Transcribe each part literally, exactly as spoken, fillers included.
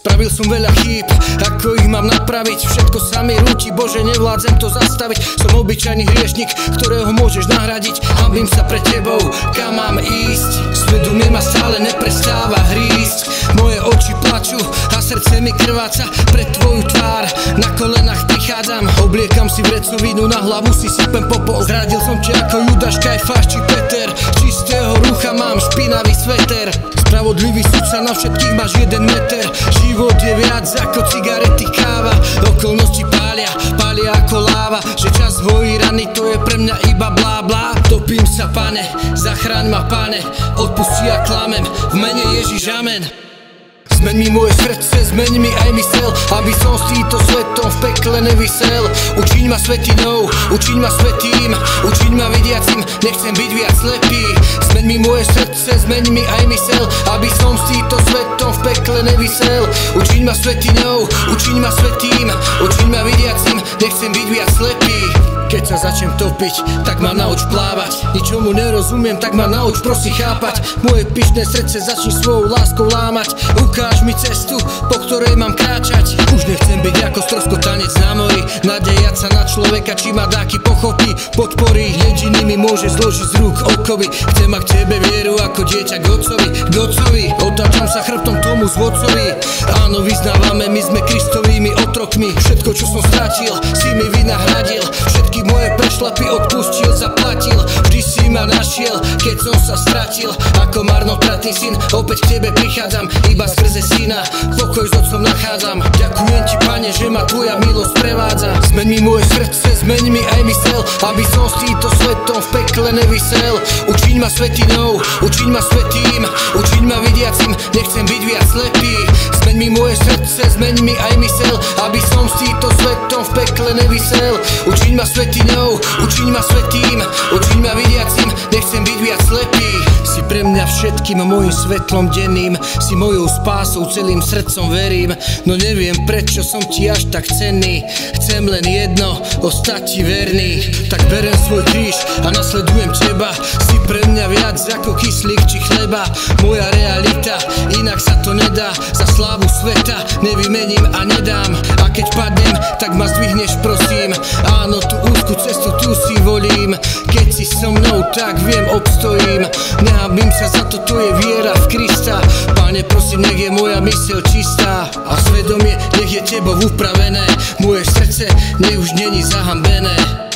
Spravil som veľa chýb, ako ich mám napraviť? Všetko sa mi rúti, Bože, nevládzem to zastaviť. Som obyčajný hriešnik, ktorého môžeš nahradiť. Hanbím sa pred tebou, kam mám ísť? Svedomie ma stále neprestáva hrísť. Moje oči plačú a srdce mi krváca pred tvoju tvár. Na kolenách prichádzam, obliekam si vrecovinu, na hlavu si sypem popol. Zradil som ťa ako Judáš, Kajfáš či Peter. Čistého rucha mám špinavý sveter. Spravodlivý sudca, na všetkých máš jeden meter. Život je viac ako cigarety, káva. Okolnosti pália, pália ako láva. Že čas hojí rany, to je pre mňa iba blá blá. Topím sa, Pane, zachráň ma, Pane. Odpusti a klamem, v mene Ježiš, amen. Zmeň mi moje srdce, zmeň mi aj mysel, aby som s týmto svetom v pekle nevysel. Učiň ma svetinou, učiň ma svetým, učiň ma vidiacim, nechcem byť viac slepý. Zmeň mi moje srdce, zmeň mi aj mysel, aby som s týmto svetom v pekle nevysel. Učiň ma svetinou, učiň ma svetým, učiň ma vidiacim, nechcem byť viac slepý. Keď sa začnem topiť, tak ma nauč plávať. Ničomu nerozumiem, tak ma nauč prosím chápať. Moje pyšné srdce začni svojou láskou lámať. Ukáž mi cestu, po ktorej mám kráčať. Už nechcem byť ako stroskotanec na mori, nadejať sa na človeka, či ma dáky pochopí, podporí. Jediný mi môže zložiť z rúk okovy. Chcem mať k tebe vieru ako dieťa k otcovi, k otcovi. Otáčam sa chrbtom tomu zvodcovi. Áno, vyznávame, my sme Kristovými otrokmi. Všetko, čo som stratil, si mi vynahradil. Všetky moje prešlapy odpustil, zaplatil. Vždy si ma našiel, keď som sa stratil. Ako marnotratný syn, opäť k tebe prichádzam, iba skrze syna pokoj s otcom nachádzam. Ďakujem ti, Pane, že ma tvoja milosť prevádza. Zmeň mi moje srdce, zmeň mi aj mysel, aby som s týmto svetom v pekle nevysel. Učiň ma svetinou, učiň ma svetým, učiň ma vidiacim, nechcem byť viac slepý. Zmeň mi moje srdce, zmeň mi aj mysel, aby som s týmto svetom v pekle nevysel. Učiň ma svetinou, učiň ma svetým, učiň ma vidiacim, nechcem byť viac slepý. Si pre mňa všetkým mojim svetlom denným, si mojou spásou, celým srdcom verím. No neviem, prečo som ti až tak cenný. Chcem len jedno, ostať ti verný. Tak berem svoj kríž a nasledujem teba. Si pre mňa viac ako kyslík či chleba. Moja realita, inak sa to nedá. Za slávu sveta nevymením a nedám. A keď padnem, tak ma zdvihneš, prosím. Áno, tú úzku cestu tu si volím. Keď si so mnou, tak viem, obstojím. Nehábim sa za to, to je viera v Krista. Pane, prosím, nech je moja myseľ čistá a svedomie nech je tebou upravené. Moje srdce nech už není zahambené.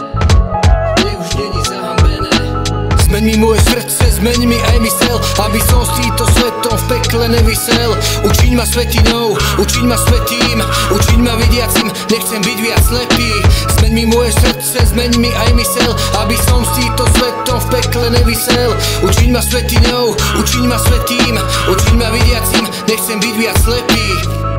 Nech už není zahambené. Zmeň mi moje srdce, zmeň mi aj mysel, aby som s týmto svetom v pekle nevysel. Učiň ma svetinou, učiň ma svetým, učiň ma vidiacim, nechcem byť viac slepý. Zmeň mi moje srdce, zmeň mi aj mysel, aby som s týmto svetom v pekle nevysel. Učiň ma svetinou, učiň ma svetým, učiň ma vidiacim, nechcem byť viac slepý.